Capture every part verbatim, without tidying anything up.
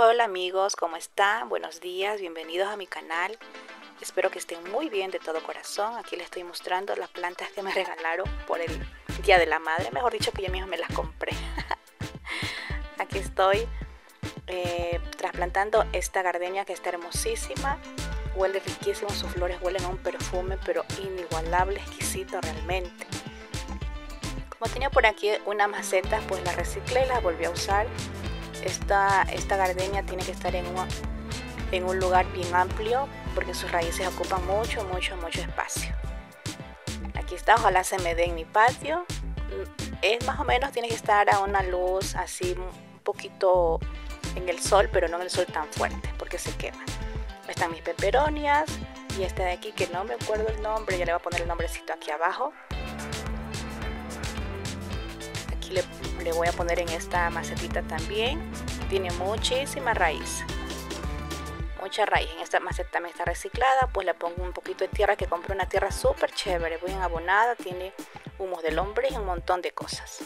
Hola amigos, ¿cómo están? Buenos días, bienvenidos a mi canal. Espero que estén muy bien de todo corazón. Aquí les estoy mostrando las plantas que me regalaron por el Día de la Madre. Mejor dicho, que yo misma me las compré. Aquí estoy eh, trasplantando esta gardenia que está hermosísima. Huele riquísimo, sus flores huelen a un perfume, pero inigualable, exquisito realmente. Como tenía por aquí una maceta, pues la reciclé y la volví a usar. Esta, esta gardenia tiene que estar en un, en un lugar bien amplio porque sus raíces ocupan mucho, mucho, mucho espacio. Aquí está, ojalá se me dé en mi patio. Es más o menos, tiene que estar a una luz así un poquito en el sol, pero no en el sol tan fuerte porque se quema. Están mis peperonias y esta de aquí que no me acuerdo el nombre, ya le voy a poner el nombrecito aquí abajo. Aquí le, le voy a poner en esta macetita también. Tiene muchísima raíz, mucha raíz. En esta maceta también está reciclada, pues le pongo un poquito de tierra, que compré una tierra súper chévere, bien abonada, tiene humus de lombriz y un montón de cosas.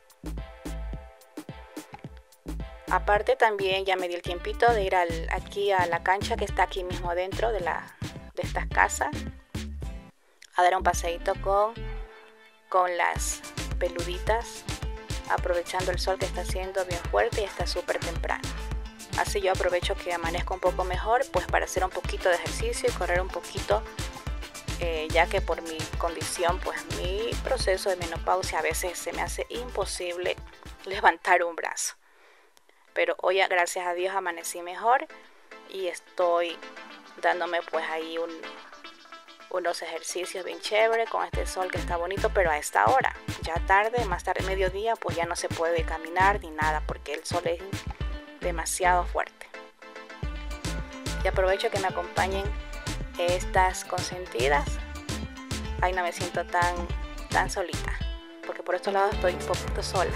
Aparte también ya me di el tiempito de ir al, aquí a la cancha que está aquí mismo dentro de, la, de estas casas, a dar un paseíto con, con las peluditas, aprovechando el sol que está haciendo bien fuerte y está súper temprano. Así yo aprovecho que amanezca un poco mejor, pues para hacer un poquito de ejercicio y correr un poquito, eh, ya que por mi condición, pues mi proceso de menopausia a veces se me hace imposible levantar un brazo. Pero hoy, gracias a Dios, amanecí mejor y estoy dándome pues ahí un, unos ejercicios bien chévere con este sol que está bonito, pero a esta hora, ya tarde, más tarde, mediodía, pues ya no se puede caminar ni nada porque el sol es demasiado fuerte. Y aprovecho que me acompañen estas consentidas. Ay, no me siento tan, tan solita, porque por estos lados estoy un poquito sola.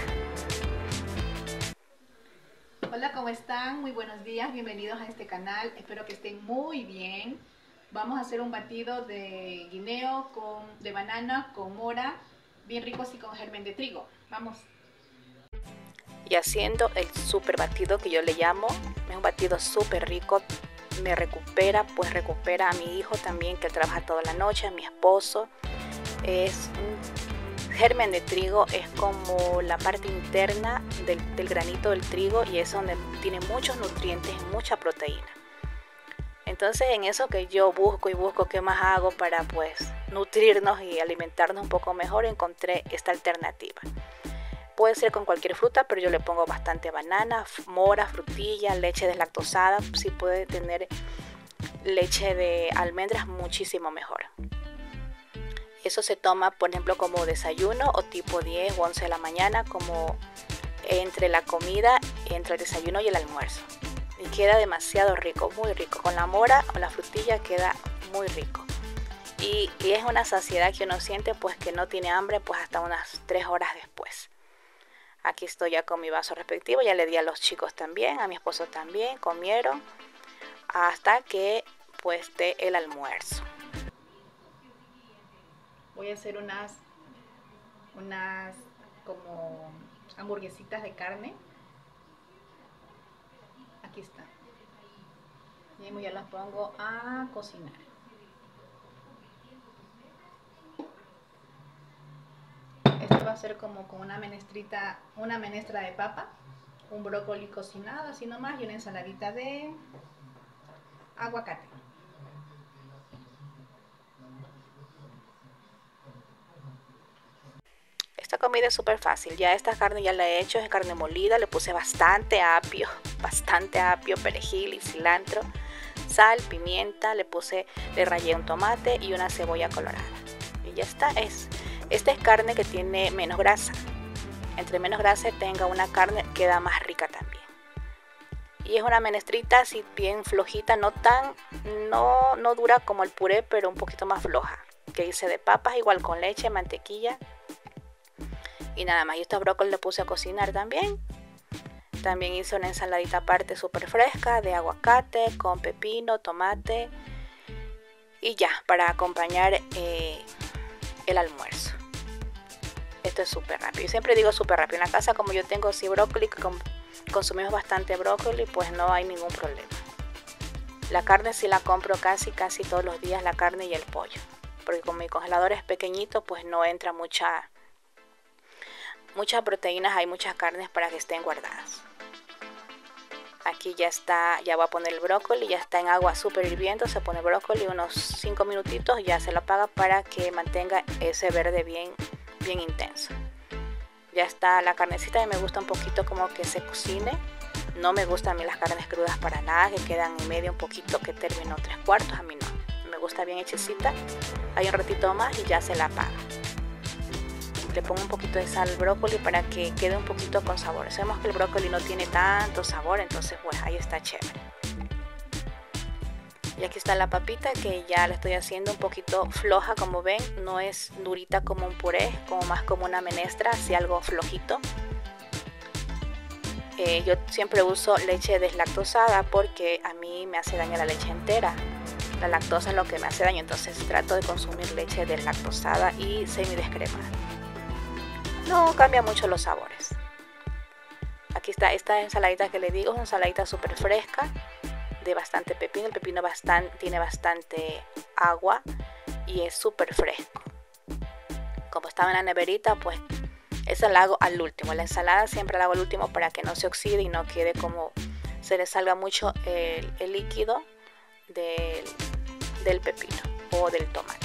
Hola, ¿cómo están? Muy buenos días, bienvenidos a este canal, espero que estén muy bien. Vamos a hacer un batido de guineo, con, de banana con mora, bien ricos y con germen de trigo. Vamos. Y haciendo el súper batido que yo le llamo, es un batido súper rico, me recupera, pues recupera a mi hijo también, que trabaja toda la noche, a mi esposo. Es un germen de trigo, es como la parte interna del, del granito del trigo y es donde tiene muchos nutrientes y mucha proteína. Entonces en eso que yo busco y busco qué más hago para pues nutrirnos y alimentarnos un poco mejor, encontré esta alternativa. Puede ser con cualquier fruta, pero yo le pongo bastante banana, mora, frutilla, leche deslactosada. Si puede tener leche de almendras, muchísimo mejor. Eso se toma, por ejemplo, como desayuno o tipo diez o once de la mañana, como entre la comida, entre el desayuno y el almuerzo. Y queda demasiado rico, muy rico. Con la mora o la frutilla queda muy rico. Y, y es una saciedad que uno siente, pues que no tiene hambre, pues hasta unas tres horas después. Aquí estoy ya con mi vaso respectivo, ya le di a los chicos también, a mi esposo también, comieron hasta que pues dé el almuerzo. Voy a hacer unas, unas como hamburguesitas de carne. Aquí está. Y ya las pongo a cocinar. Esto va a ser como con una menestrita, una menestra de papa, un brócoli cocinado así nomás y una ensaladita de aguacate. Esta comida es súper fácil, ya esta carne ya la he hecho, es carne molida, le puse bastante apio, bastante apio, perejil y cilantro, sal, pimienta, le puse, le rallé un tomate y una cebolla colorada. Y ya está, es, esta es carne que tiene menos grasa, entre menos grasa tenga una carne queda más rica también. Y es una menestrita así bien flojita, no tan, no, no dura como el puré, pero un poquito más floja, que hice de papas, igual con leche, mantequilla. Y nada más, y estos brócolis le puse a cocinar también. También hice una ensaladita aparte súper fresca de aguacate con pepino, tomate. Y ya, para acompañar eh, el almuerzo. Esto es súper rápido. Yo siempre digo súper rápido. En la casa, como yo tengo así brócoli con, consumimos bastante brócoli, pues no hay ningún problema. La carne sí la compro casi, casi todos los días, la carne y el pollo. Porque como mi congelador es pequeñito, pues no entra mucha, muchas proteínas, hay muchas carnes para que estén guardadas. Aquí ya está, ya voy a poner el brócoli, ya está en agua súper hirviendo, se pone el brócoli unos cinco minutitos, ya se lo apaga para que mantenga ese verde bien, bien intenso. Ya está la carnecita y me gusta un poquito como que se cocine. No me gustan a mí las carnes crudas para nada, que quedan en medio un poquito, que terminó tres cuartos, a mí no. Me gusta bien hechecita, hay un ratito más y ya se la apaga. Le pongo un poquito de sal al brócoli para que quede un poquito con sabor. Sabemos que el brócoli no tiene tanto sabor, entonces pues ahí está chévere. Y aquí está la papita que ya la estoy haciendo un poquito floja, como ven, no es durita como un puré, es como más como una menestra, así algo flojito. Eh, yo siempre uso leche deslactosada porque a mí me hace daño la leche entera. La lactosa es lo que me hace daño, entonces trato de consumir leche deslactosada y semidescremada. No cambia mucho los sabores. Aquí está esta ensaladita que le digo, es una ensaladita súper fresca, de bastante pepino. El pepino bastante, tiene bastante agua y es súper fresco. Como estaba en la neverita, pues esa la hago al último. La ensalada siempre la hago al último para que no se oxide y no quede como se le salga mucho el, el líquido del, del pepino o del tomate.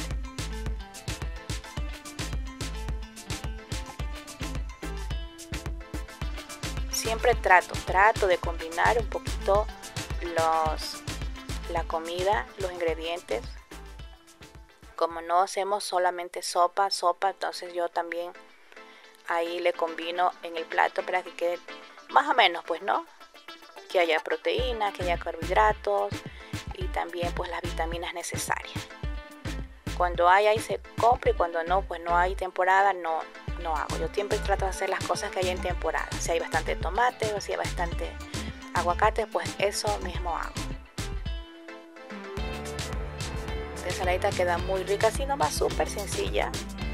Siempre trato, trato de combinar un poquito los, la comida, los ingredientes. Como no hacemos solamente sopa, sopa, entonces yo también ahí le combino en el plato para que quede más o menos, pues no, que haya proteína, que haya carbohidratos y también pues las vitaminas necesarias. Cuando hay ahí se compra y cuando no, pues no hay temporada, no, no hago. Yo siempre trato de hacer las cosas que hay en temporada. Si hay bastante tomate o si hay bastante aguacate, pues eso mismo hago. La ensaladita queda muy rica, así nomás, súper sencilla.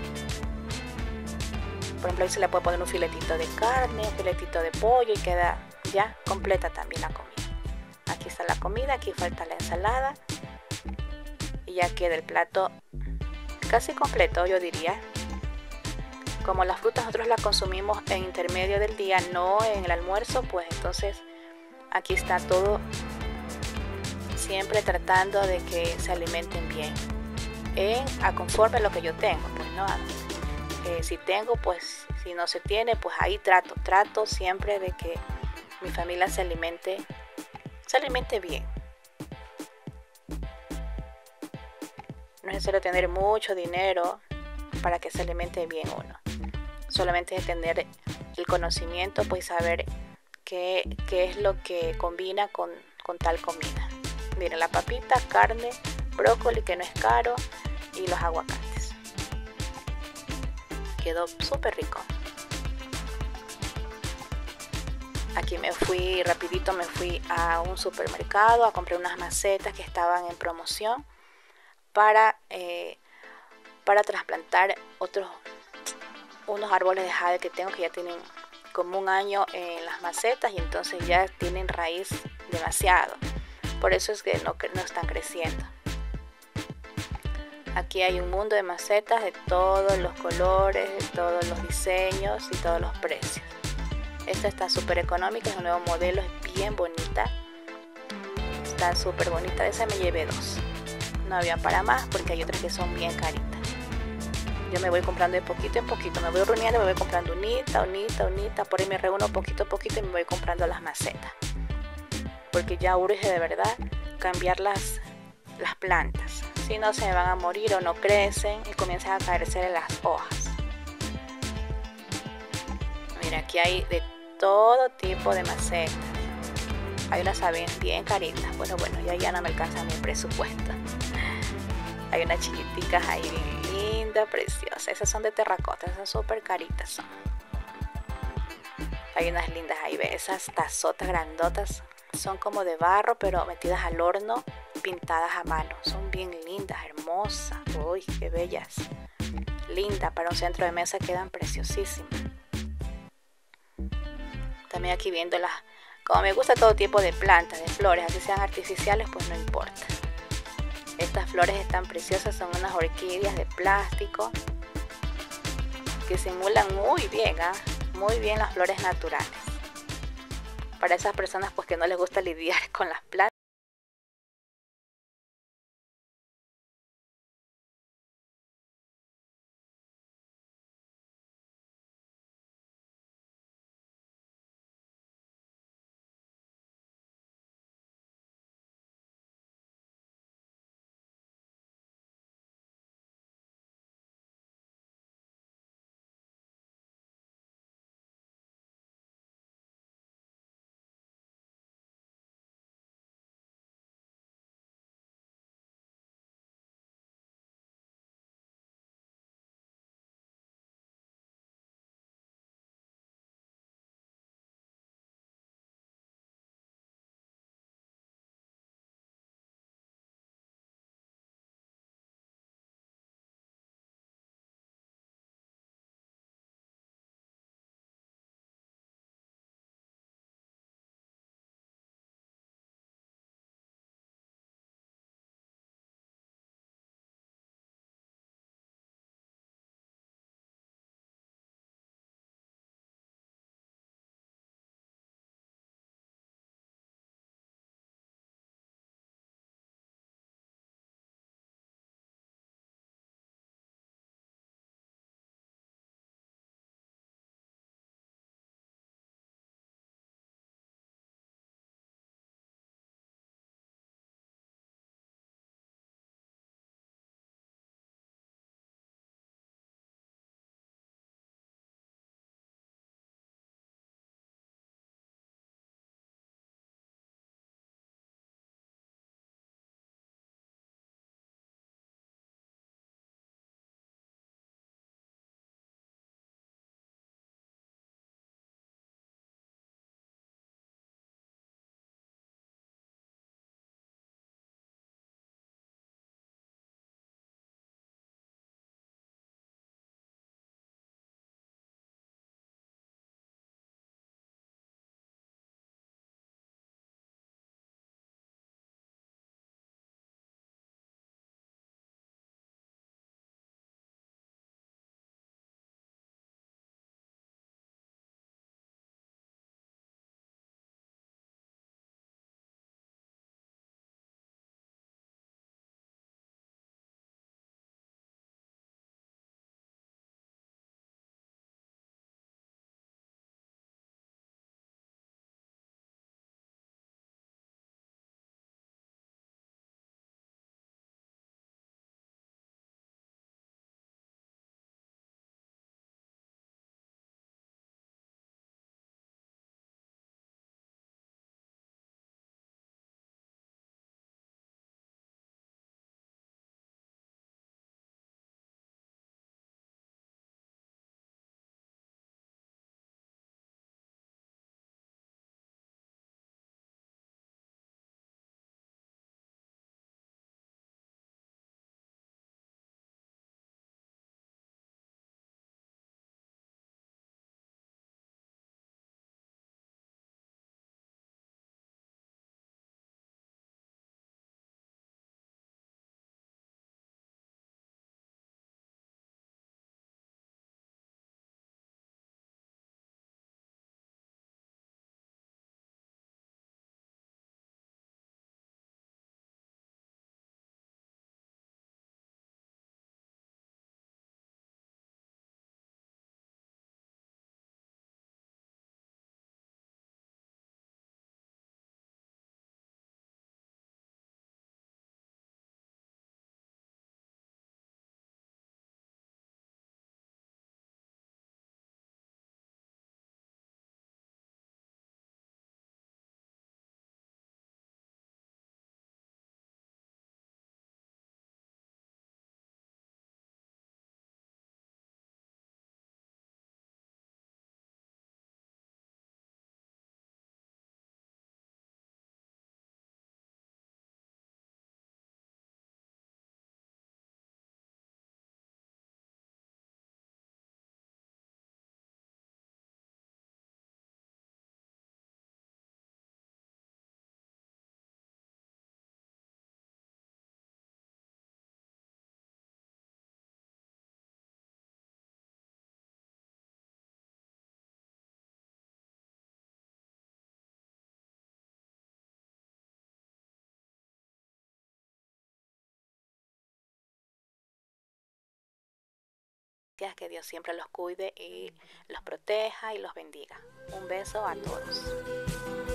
Por ejemplo, ahí se le puede poner un filetito de carne, un filetito de pollo y queda ya completa también la comida. Aquí está la comida, aquí falta la ensalada y ya queda el plato casi completo, yo diría. Como las frutas nosotros las consumimos en intermedio del día, no en el almuerzo, pues entonces aquí está todo, siempre tratando de que se alimenten bien, en, a conforme a lo que yo tengo, pues no, eh, si tengo, pues si no se tiene, pues ahí trato, trato siempre de que mi familia se alimente, se alimente bien. No es necesario tener mucho dinero para que se alimente bien uno. Solamente es tener el conocimiento, pues saber qué, qué es lo que combina con, con tal comida. Miren, la papita, carne, brócoli que no es caro y los aguacates. Quedó súper rico. Aquí me fui rapidito, me fui a un supermercado a comprar unas macetas que estaban en promoción para, eh, para trasplantar otros unos árboles de jade que tengo que ya tienen como un año en las macetas y entonces ya tienen raíz demasiado. Por eso es que no, no están creciendo. Aquí hay un mundo de macetas de todos los colores, de todos los diseños y todos los precios. Esta está súper económica, es un nuevo modelo, es bien bonita. Está súper bonita, de esa me llevé dos. No había para más porque hay otras que son bien caritas. Yo me voy comprando de poquito en poquito, me voy reuniendo, me voy comprando unita, unita, unita, por ahí me reúno poquito a poquito y me voy comprando las macetas. Porque ya urge de verdad cambiar las, las plantas, si no se me van a morir o no crecen y comienzan a caerse las hojas. Mira, aquí hay de todo tipo de macetas. Hay unas bien, bien caritas, bueno, bueno, ya, ya no me alcanza mi presupuesto. Hay unas chiquiticas ahí bien lindas, preciosas. Esas son de terracota, esas súper caritas son. Hay unas lindas ahí, ve, esas tazotas grandotas. Son como de barro, pero metidas al horno, pintadas a mano. Son bien lindas, hermosas. Uy, qué bellas. Lindas, para un centro de mesa quedan preciosísimas. También aquí viendo las, Como me gusta todo tipo de plantas, de flores, así sean artificiales, pues no importa. Estas flores están preciosas, son unas orquídeas de plástico que simulan muy bien, ¿ah? Muy bien las flores naturales. Para esas personas pues que no les gusta lidiar con las plantas. Que Dios siempre los cuide y los proteja y los bendiga. Un beso a todos.